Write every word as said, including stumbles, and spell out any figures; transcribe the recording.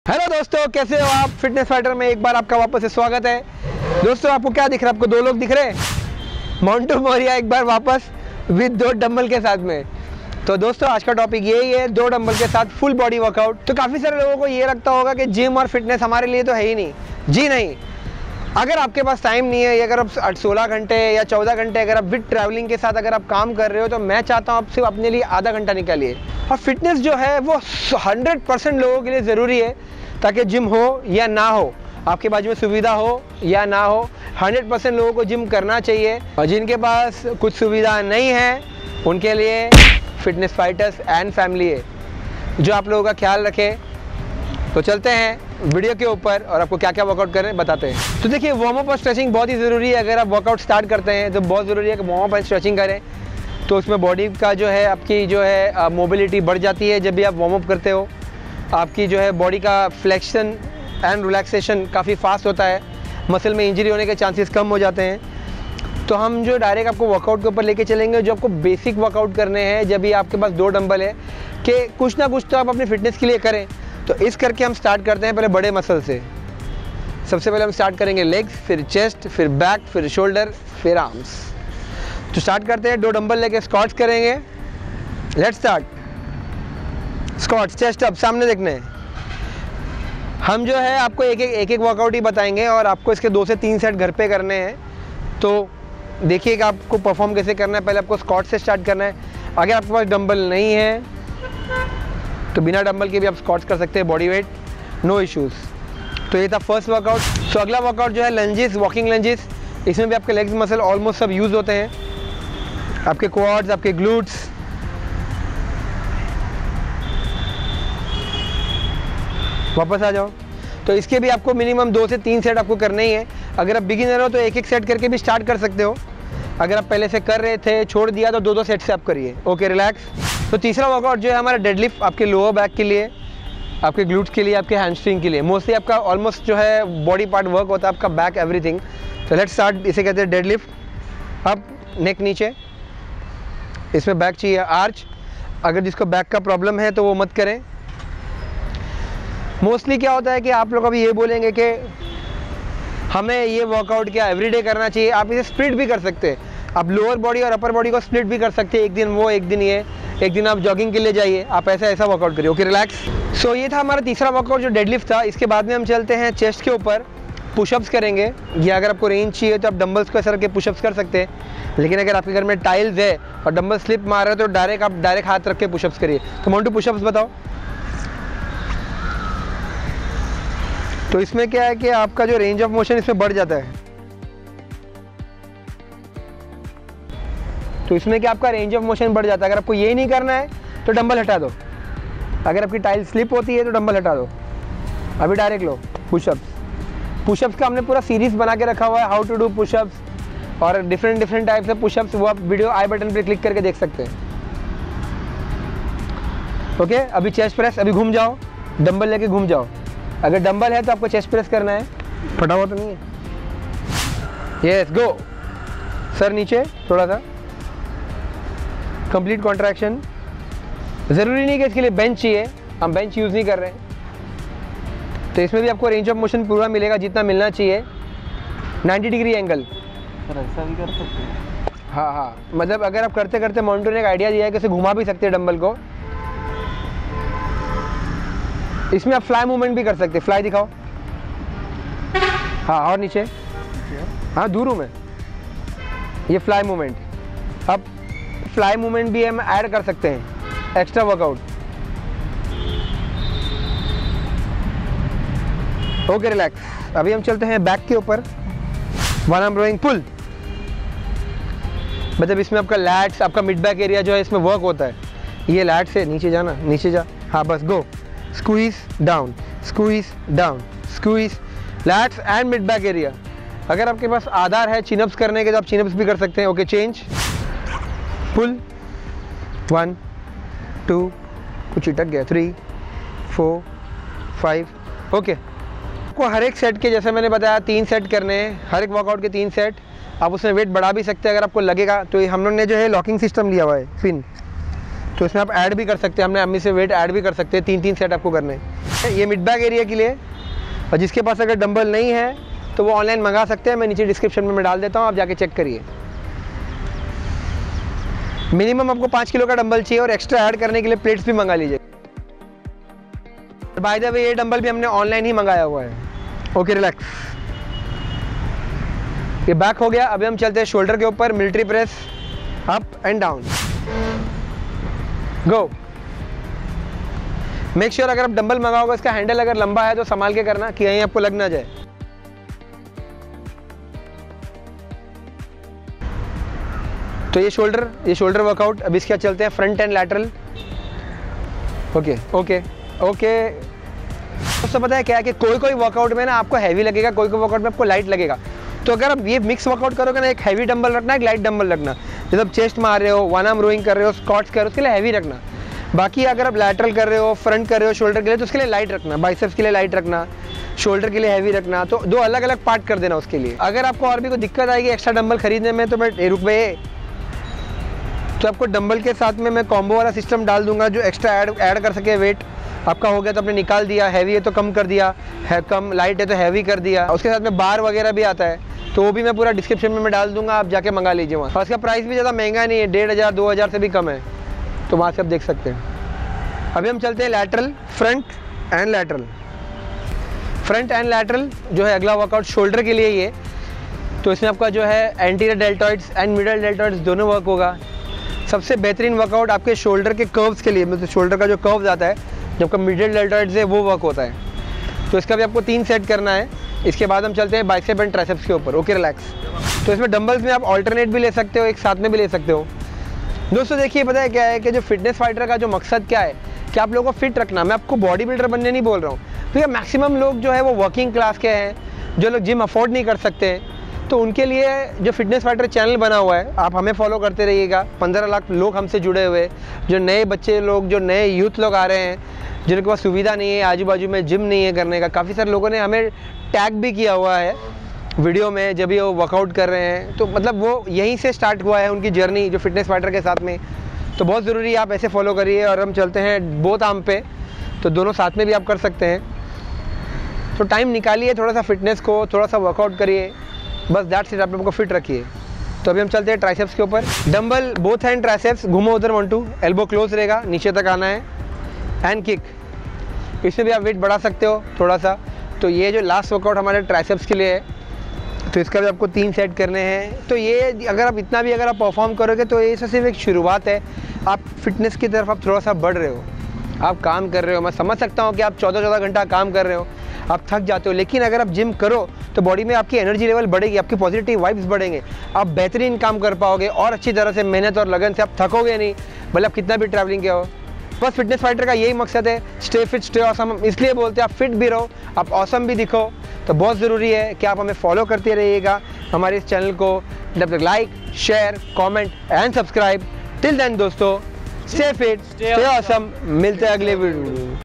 Hello दोस्तों, कैसे हो आप। फिटनेस फाइटर में एक बार आपका वापस से स्वागत है। दोस्तों आपको क्या दिख रहा है? आपको दो लोग दिख रहे हैं। मोंटू मौर्य एक बार वापस विद दो डंबल के साथ में। तो दोस्तों आज का टॉपिक यही है, दो डंबल के साथ फुल बॉडी वर्कआउट। तो काफ़ी सारे लोगों को ये लगता होगा कि जिम और फिटनेस हमारे लिए तो है ही नहीं। जी नहीं, अगर आपके पास टाइम नहीं है, अगर आप सोलह घंटे या चौदह घंटे अगर आप विद ट्रैवलिंग के साथ अगर आप काम कर रहे हो, तो मैं चाहता हूँ आप सिर्फ अपने लिए आधा घंटा निकालिए। और फिटनेस जो है वो हंड्रेड परसेंट लोगों के लिए ज़रूरी है, ताकि जिम हो या ना हो, आपके बाजू में सुविधा हो या ना हो, हंड्रेड परसेंट लोगों को जिम करना चाहिए। और जिनके पास कुछ सुविधा नहीं है उनके लिए फिटनेस फाइटर्स एंड फैमिली है जो आप लोगों का ख्याल रखे। तो चलते हैं वीडियो के ऊपर और आपको क्या क्या वर्कआउट करें बताते हैं। तो देखिए, वार्म अप और स्ट्रेचिंग बहुत ही ज़रूरी है। अगर आप वर्कआउट स्टार्ट करते हैं तो बहुत ज़रूरी है कि वार्म अप एंड स्ट्रेचिंग करें। तो उसमें बॉडी का जो है आपकी जो है मोबिलिटी बढ़ जाती है। जब भी आप वार्म अप करते हो आपकी जो है बॉडी का फ्लेक्शन एंड रिलैक्सेशन काफ़ी फास्ट होता है, मसल में इंजरी होने के चांसेस कम हो जाते हैं। तो हम जो डायरेक्ट आपको वर्कआउट के ऊपर लेके चलेंगे, जो आपको बेसिक वर्कआउट करने हैं। जब भी आपके पास दो डंबल है कि कुछ ना कुछ तो आप अपनी फिटनेस के लिए करें। तो इस करके हम स्टार्ट करते हैं पहले बड़े मसल से। सबसे पहले हम स्टार्ट करेंगे लेग्स, फिर चेस्ट, फिर बैक, फिर शोल्डर, फिर आर्म्स। तो स्टार्ट करते हैं, दो डंबल लेके स्क्वाट्स करेंगे। Let's start. Squats, chest up, सामने देखने हैं। हम जो है आपको एक एक एक एक वर्कआउट ही बताएंगे और आपको इसके दो से तीन सेट घर पे करने हैं। तो देखिए कि आपको परफॉर्म कैसे करना है। पहले आपको स्क्वाट से स्टार्ट करना है। अगर आपके पास डंबल नहीं है तो बिना डंबल के भी आप स्क्वाट्स कर सकते हैं, बॉडी वेट, नो इश्यूज़। तो ये था फर्स्ट वर्कआउट। तो अगला वर्कआउट जो है लंजेस, वॉकिंग लंजेस। इसमें भी आपके लेग्स मसल ऑलमोस्ट सब यूज़ होते हैं, आपके क्वाड्स, आपके ग्लूट्स। वापस आ जाओ। तो इसके भी आपको मिनिमम दो से तीन सेट आपको करने ही है। अगर आप बिगिनर हो तो एक एक सेट करके भी स्टार्ट कर सकते हो। अगर आप पहले से कर रहे थे, छोड़ दिया, तो दो दो सेट से आप करिए। Okay, relax. तो तीसरा वर्कआउट जो है हमारा डेडलिफ्ट, आपके लोअर बैक के लिए, आपके ग्लूट्स के लिए, आपके हैमस्ट्रिंग के लिए। मोस्टली आपका ऑलमोस्ट जो है बॉडी पार्ट वर्क होता है आपका बैक, एवरीथिंग। तो लेट्स स्टार्ट। इसे कहते हैं डेडलिफ्ट। अब नेक नीचे, इसमें बैक चाहिए आर्च। अगर जिसको बैक का प्रॉब्लम है तो वो मत करें। मोस्टली क्या होता है कि आप लोग अभी ये बोलेंगे कि हमें ये वर्कआउट क्या एवरीडे करना चाहिए। आप इसे स्प्लिट भी कर सकते हैं। आप लोअर बॉडी और अपर बॉडी को स्प्लिट भी कर सकते हैं। एक दिन वो, एक दिन ये, एक दिन आप जॉगिंग के लिए जाइए। आप ऐसा ऐसा वर्कआउट करिए। Okay, relax. सो ये था हमारा तीसरा वर्कआउट जो डेडलिफ्ट था। इसके बाद में हम चलते हैं चेस्ट के ऊपर, पुशअप्स करेंगे। या अगर आपको रेंज चाहिए तो आप डंबल्स को ऐसा करके पुशअप्स कर सकते हैं। लेकिन अगर आपके घर में टाइल्स है और डंबल स्लिप मार रहे हो तो डायरेक्ट आप डायरेक्ट हाथ रख के पुशअप्स करिए। तो मोंटू पुशअप्स बताओ। तो इसमें क्या है कि आपका जो रेंज ऑफ मोशन इसमें बढ़ जाता है। तो इसमें क्या आपका रेंज ऑफ मोशन बढ़ जाता है। अगर आपको ये नहीं करना है तो डंबल हटा दो। अगर आपकी टाइल स्लिप होती है तो डंबल हटा दो। अभी डायरेक्ट लो पुशअप्स। पुशअप्स का हमने पूरा सीरीज बना के रखा हुआ है, हाउ टू डू पुशअप्स और डिफरेंट डिफरेंट टाइप से पुशअप्स। वो आप वीडियो आई बटन पे क्लिक करके देख सकते हैं। ओके, अभी चेस्ट प्रेस। अभी घूम जाओ, डंबल लेके घूम जाओ। अगर डंबल है तो आपको चेस्ट प्रेस करना है। फटा हुआ तो नहीं है। यस, गो। सर नीचे थोड़ा सा, कंप्लीट कॉन्ट्रैक्शन। ज़रूरी नहीं कि इसके लिए बेंच चाहिए, हम बेंच यूज़ नहीं कर रहे हैं। तो इसमें भी आपको रेंज ऑफ मोशन पूरा मिलेगा जितना मिलना चाहिए। Ninety degree angle. ऐसा भी कर सकते हैं। हाँ हाँ, मतलब अगर आप करते करते मोंटू ने एक आइडिया दिया है कि इसे घुमा भी सकते हैं डंबल को। इसमें आप फ्लाई मूवमेंट भी कर सकते हैं। फ्लाई दिखाओ। हाँ, और नीचे। हाँ, दूर हूँ मैं। ये फ्लाई मूवमेंट। अब फ्लाई मूवमेंट भी हम ऐड कर सकते हैं, एक्स्ट्रा वर्कआउट। Okay, relax. अभी हम चलते हैं बैक के ऊपर। One arm rowing pull. मतलब इसमें आपका लैट्स, आपका मिड बैक एरिया जो है इसमें वर्क होता है। ये लैट से नीचे जाना, नीचे जा। हाँ, बस go. Squeeze down, squeeze down, squeeze. Lats and mid back area. अगर आपके पास आधार है चिनअप्स करने के तो आप चिनअप्स भी कर सकते हैं। Okay, change. Pull. One, two, कुछ चिटक गया। Three, four, five. ओके, आपको हर एक सेट के, जैसे मैंने बताया, तीन सेट करने हैं। हर एक वर्कआउट के तीन सेट। आप उसमें वेट बढ़ा भी सकते हैं अगर आपको लगेगा। तो हम लोग ने जो है लॉकिंग सिस्टम लिया हुआ है, पिन। तो इसमें आप ऐड भी कर सकते हैं, हमने अम्मी से वेट ऐड भी कर सकते हैं, तीन तीन सेट आपको करने हैं। ये मिड बैक एरिया के लिए, और जिसके पास अगर डंबल नहीं है तो वो ऑनलाइन मंगा सकते हैं, मैं नीचे डिस्क्रिप्शन में मैं डाल देता हूँ, आप जाके चेक करिए। मिनिमम आपको पाँच किलो का डंबल चाहिए और एक्स्ट्रा ऐड करने के लिए प्लेट्स भी मंगा लीजिए। बाय द वे ये डंबल भी हमने ऑनलाइन ही मंगाया हुआ है। ओके रिलैक्स, ये बैक हो गया। अभी हम चलते हैं शोल्डर के ऊपर, military press up and down, go. Make sure अगर आप डंबल मंगाओगे इसका हैंडल अगर लंबा है तो संभाल के करना कि कहीं आपको लग ना जाए। तो ये शोल्डर ये शोल्डर वर्कआउट। अब इसके चलते हैं front and lateral. Okay okay okay दोस्तों, पता है क्या है कि कोई कोई वर्कआउट में ना आपको हैवी लगेगा, कोई कोई वर्कआउट में आपको लाइट लगेगा। तो अगर आप ये मिक्स वर्कआउट करोगे ना, एक हैवी डंबल रखना, एक लाइट डंबल रखना। जब आप चेस्ट मार रहे हो, वन आर्म रोइंग कर रहे हो, स्क्वाट्स कर रहे हो, उसके लिए हैवी रखना। बाकी अगर आप लैटरल कर रहे हो, फ्रंट कर रहे हो शोल्डर के लिए, तो उसके लिए लाइट रखना। बाइसेप्स के लिए लाइट रखना, शोल्डर के लिए हैवी रखना। तो दो अलग अलग पार्ट कर देना उसके लिए। अगर आपको और भी कोई दिक्कत आएगी एक्स्ट्रा डंबल खरीदने में तो मैं रुपये तो आपको डंबल के साथ में मैं कॉम्बो वाला सिस्टम डाल दूंगा जो एक्स्ट्रा ऐड ऐड कर सके। वेट आपका हो गया तो आपने निकाल दिया, हैवी है तो कम कर दिया, है कम लाइट है तो हैवी कर दिया। उसके साथ में बार वगैरह भी आता है, तो वो भी मैं पूरा डिस्क्रिप्शन में मैं डाल दूंगा, आप जाके मंगा लीजिए वहाँ। और उसका प्राइस भी ज़्यादा महंगा नहीं है, डेढ़ हज़ार दो हज़ार से भी कम है, तो वहाँ से आप देख सकते हैं। अभी हम चलते हैं lateral, front and lateral. Front and lateral जो है अगला वर्कआउट शोल्डर के लिए ये। तो इसमें आपका जो है anterior deltoids and middle deltoids दोनों वर्क होगा। सबसे बेहतरीन वर्कआउट आपके शोल्डर के कर्व्स के लिए, मतलब शोल्डर का जो कर्व्स आता है, जब का मिडल डेल्टॉइड्स है वो वर्क होता है। तो इसका भी आपको तीन सेट करना है। इसके बाद हम चलते हैं बाइसेप एंड ट्राइसेप्स के ऊपर। Okay relax. तो इसमें डंबल्स में आप ऑल्टरनेट भी ले सकते हो, एक साथ में भी ले सकते हो। दोस्तों देखिए, पता है क्या है कि जो फिटनेस फाइटर का जो मकसद क्या है कि आप लोगों को फिट रखना। मैं आपको बॉडी बिल्डर बनने नहीं बोल रहा हूँ, क्योंकि मैक्सिमम लोग जो है वो वर्किंग क्लास के हैं, जो लोग जिम अफोर्ड नहीं कर सकते। तो उनके लिए जो फिटनेस फाइटर चैनल बना हुआ है, आप हमें फॉलो करते रहिएगा। पंद्रह लाख लोग हमसे जुड़े हुए, जो नए बच्चे लोग, जो नए यूथ लोग आ रहे हैं, जिनके पास सुविधा नहीं है, आजू बाजू में जिम नहीं है करने का। काफ़ी सारे लोगों ने हमें टैग भी किया हुआ है वीडियो में जब ये वो वर्कआउट कर रहे हैं। तो मतलब वो यहीं से स्टार्ट हुआ है उनकी जर्नी जो फिटनेस फाइटर के साथ में। तो बहुत ज़रूरी है आप ऐसे फॉलो करिए। और हम चलते हैं बोथ आर्म पे, तो दोनों साथ में भी आप कर सकते हैं। तो टाइम निकालिए, थोड़ा सा फिटनेस को, थोड़ा सा वर्कआउट करिए, बस दैट्स इट। आप लोगों को फिट रखिए। तो अभी हम चलते हैं ट्राइसेप्स के ऊपर। डंबल बोथ हैंड ट्राइसेप्स, घूमो उधर, वन टू, एल्बो क्लोज रहेगा, नीचे तक आना है, एंड किक। इसमें भी आप वेट बढ़ा सकते हो थोड़ा सा। तो ये जो लास्ट वर्कआउट हमारे ट्राइसेप्स के लिए है, तो इसका भी आपको तीन सेट करने हैं। तो ये अगर आप इतना भी अगर आप परफॉर्म करोगे तो ये सिर्फ एक शुरुआत है। आप फिटनेस की तरफ आप थोड़ा सा बढ़ रहे हो, आप काम कर रहे हो। मैं समझ सकता हूँ कि आप चौदह चौदह घंटा काम कर रहे हो, आप थक जाते हो, लेकिन अगर आप जिम करो तो बॉडी में आपकी एनर्जी लेवल बढ़ेगी, आपकी पॉजिटिव वाइब्स बढ़ेंगे, आप बेहतरीन काम कर पाओगे और अच्छी तरह से मेहनत और लगन से आप थकोगे नहीं, भले आप कितना भी ट्रैवलिंग किया हो। बस फिटनेस फाइटर का यही मकसद है, स्टे फिट स्टे ऑसम। इसलिए बोलते हैं आप फिट भी रहो, आप ऑसम भी दिखो। तो बहुत ज़रूरी है कि आप हमें फॉलो करते रहिएगा, हमारे इस चैनल को। जब तक like, share, comment and subscribe. Till then दोस्तों, स्टे फिट स्टे ऑसम। मिलते हैं अगले वीडियो में।